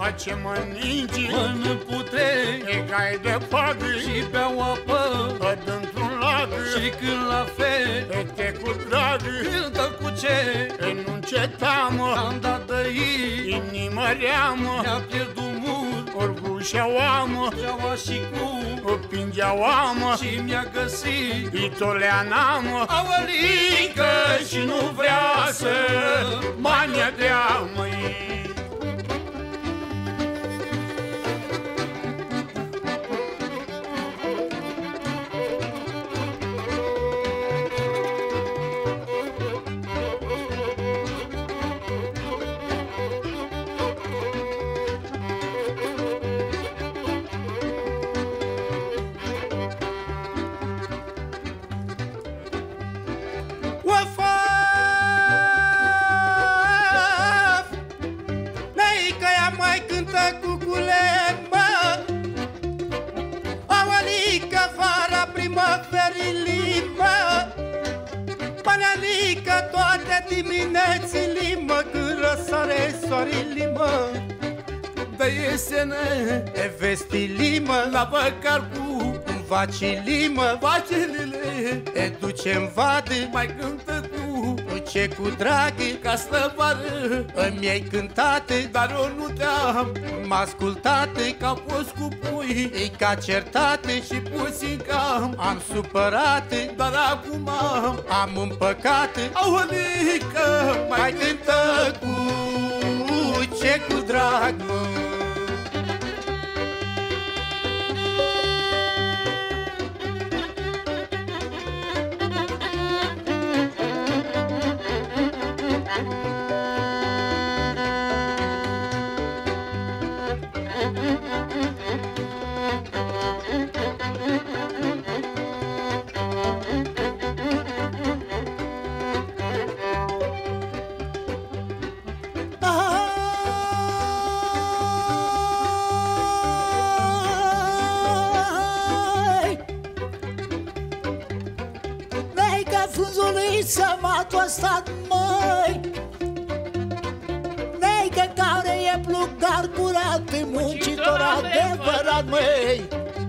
ce mănânci, mănânc putrei, e cai de pagă și beau apă, dintr-un lac, și când la fel te cu drag, cântă cu ce nu încetam, am dat de ei, inima reamă, mi-a pierdut mult, orgușa oamă, ceaua și cu pingeau amă, și mi-a găsit itoleanamă, Auălică și nu vrea să mania dea, măi. Toate diminețile, mă, când răsare soarele, mă, de iesene, e vestile, mă, la băcar cu vacile, mă, vacelele, e duce-n vadă, mai cântă cu ce cu drag, ca slăvară, îmi-ai cântat, dar eu nu te-am m-a ascultat, ca poți cu pui, e ca certat, și puțin cam am supărat, dar acum am împăcat, Auălică, mai cântă cu ce cu drag, mă. Să m-a tostat, măi, neică care e plugar curat, muncitor adevărat, măi.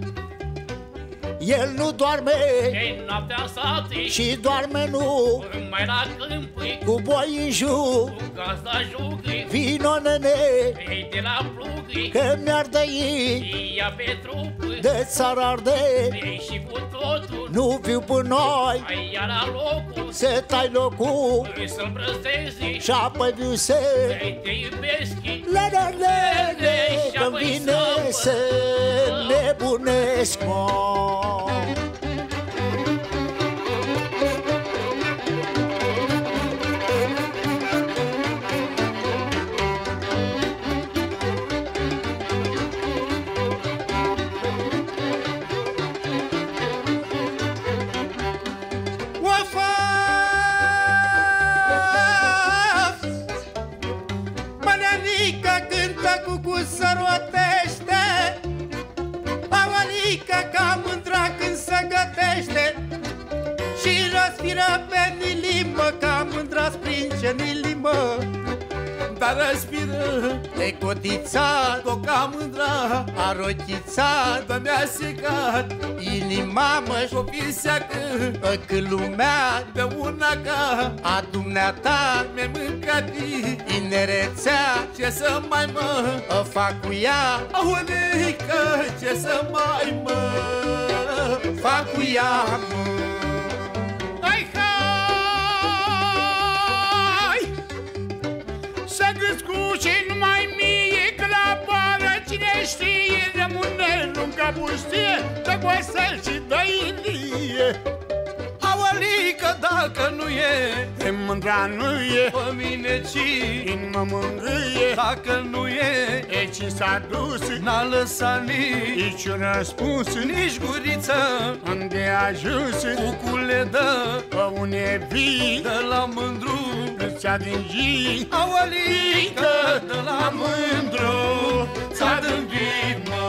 El nu doarme ei noaptea satii, și doarme nu mai la câmpui, cu boi în jur. cu gazda jugui, Vino, nene, ei de la plugui, că mi-ar dăi ei ia pe trupul, de țară arde. ei și cu totul, Nu viu până noi ai ia la locul, să tai locul îi să-l brăzdezi, și apoi viu să ei te iubesc, lele, că-mi vine să nebunesc, mă. Să rotește, Auălică ca mândra când se gătește, și răspiră pe nilimă, ca mândra springe nilimă, dar respiră, e cotițat, tot ca mândra, a rochițat, dar mi-a secat inima, mă, copii seacă, că lumea de una ca a dumneata mi-ai mâncat inerețea, ce să mai mă fac cu ea, Auălică, ce să mai mă fac cu ea, mă. Hai, hai, să gâscuce numai mie, că la bară cine știe, rămâne lunga pustie, de goasă și de ilie. Auălică, dacă nu e Mândra nu e, pe mine, ci inima mângâie, dacă nu e, e ce s-a dus, n-a lăsat nici un răspuns, nici guriță, unde a ajuns, cucule dă, pe une vii, de la mândru, ți-a din zi. Auălică, de la mândru, ți-a dâmbit, mă.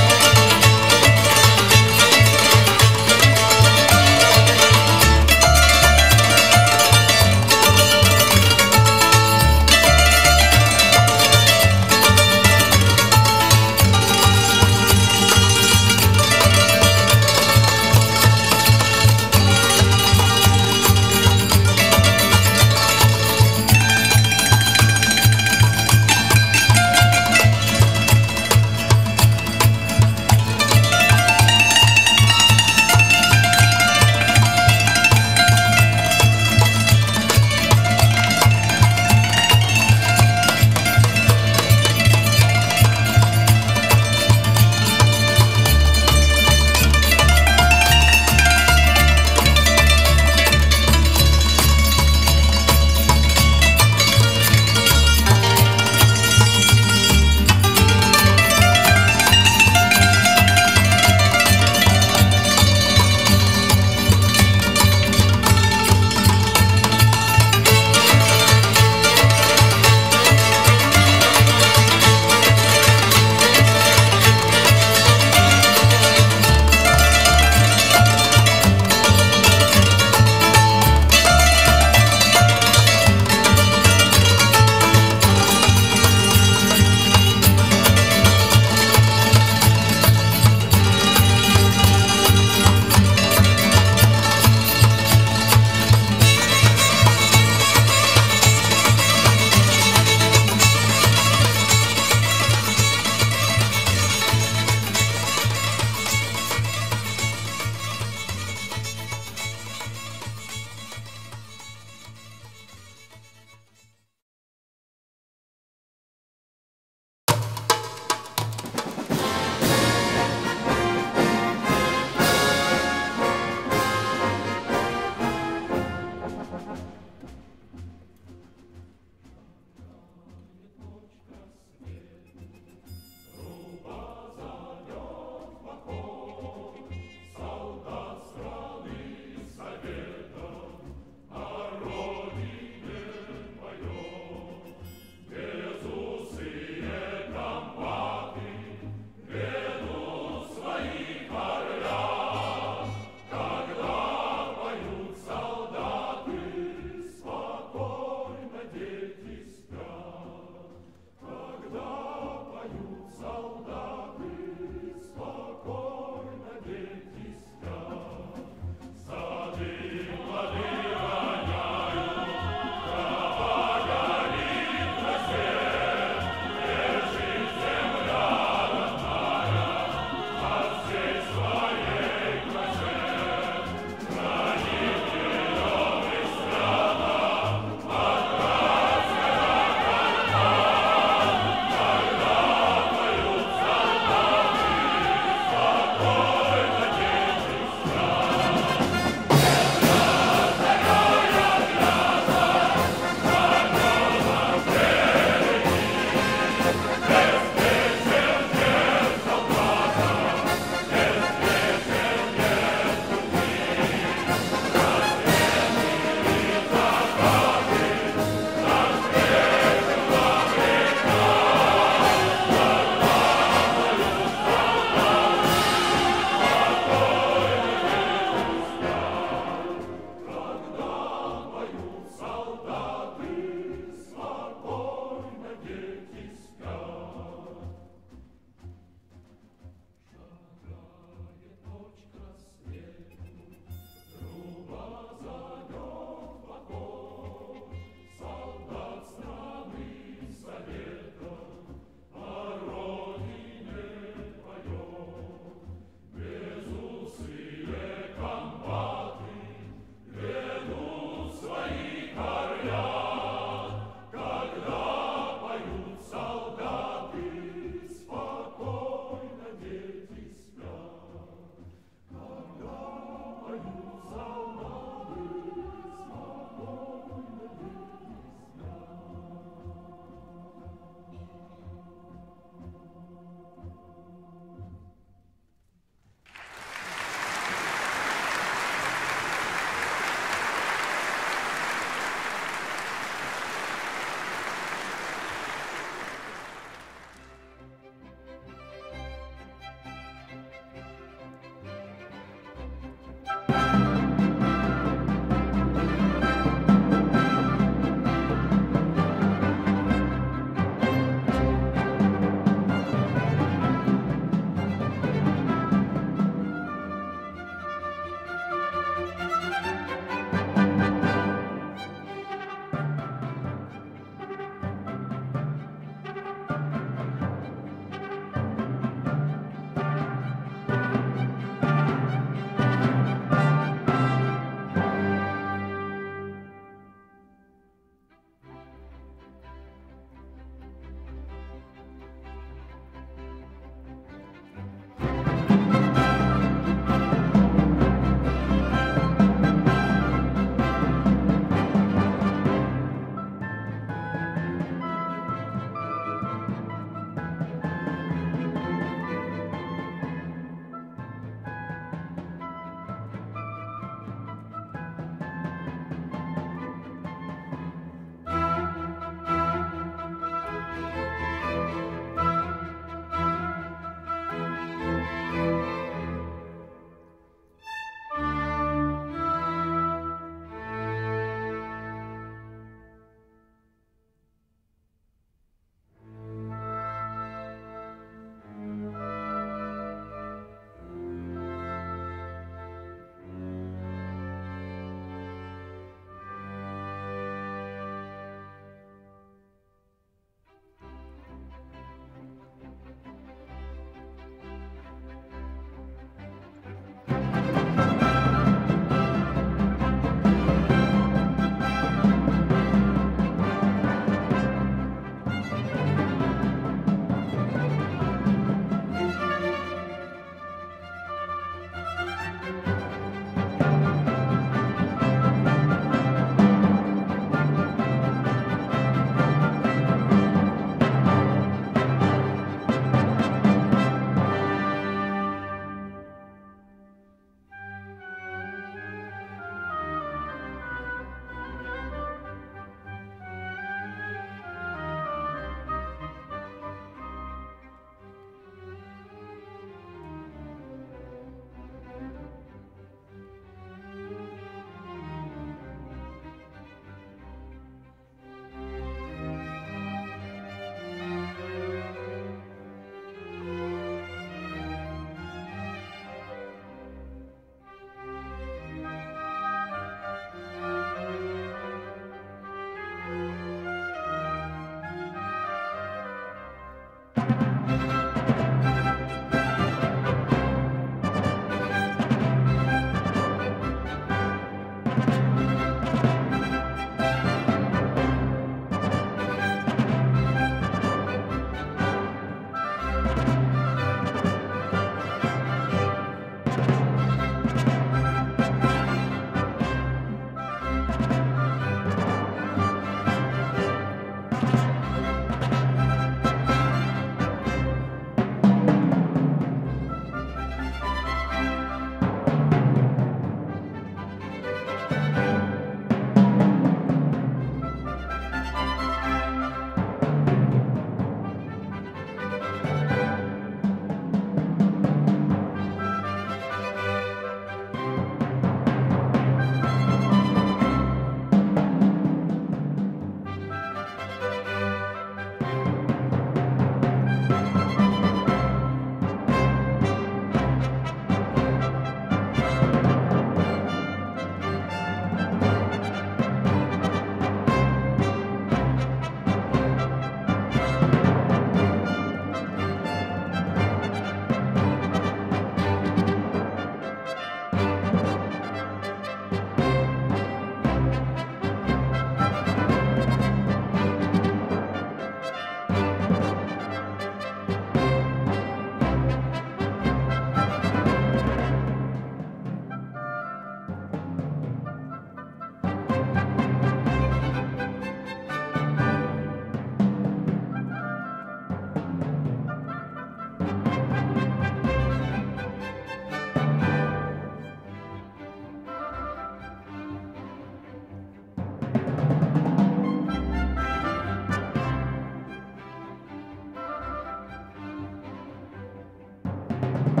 Muzica